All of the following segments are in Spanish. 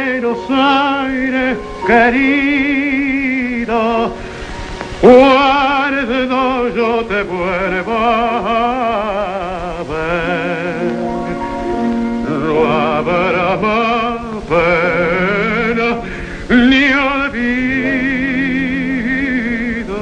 Buenos Aires, querido, cuando yo te vuelva a ver, no habrá más pena ni olvido.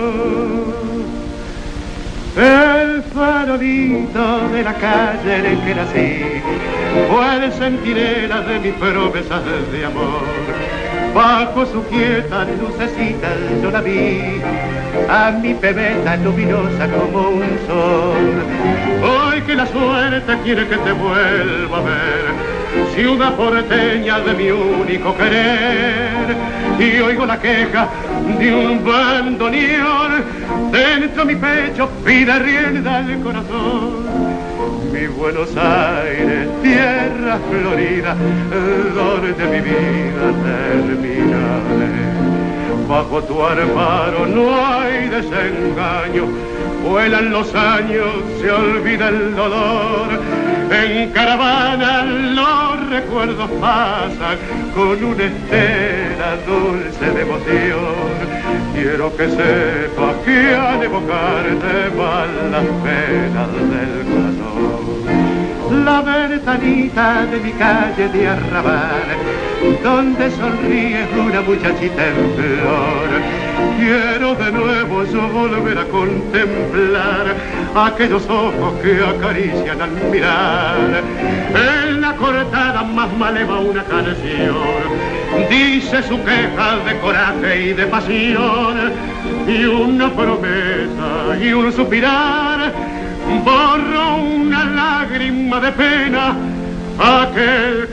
El farolito de la calle en que nací fue el centinela de mis promesas de amor. Bajo su quieta lucecita yo la vi, a mi pebeta luminosa como un sol. Hoy que la suerte quiere que te vuelva a ver, ciudad porteña de mi único querer, y oigo la queja de un bandoneón, dentro mi pecho pide rienda al corazón. Mi Buenos Aires, tierra florida, donde mi vida terminaré. Bajo tu amparo no hay desengaño, vuelan los años, se olvida el dolor. En caravana los recuerdos pasan con una estela dulce de emoción. Quiero que sepas que al evocarte van las penas del corazón. La ventanita de mi calle de arrabal, donde sonríe una muchachita en flor. Quiero de nuevo yo volver a contemplar aquellos ojos que acarician al mirar. En la cortada más maleva una canción dice su queja de coraje y de pasión, y una promesa y un suspirar borró una lágrima de pena aquel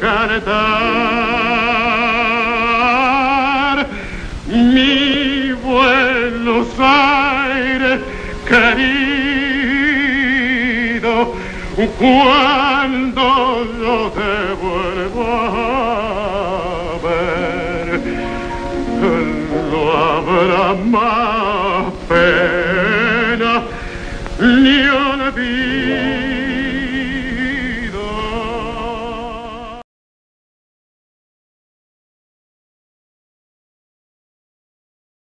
cantar. Mi Buenos Aires querido, cuando yo te vuelva a ver, no habrá más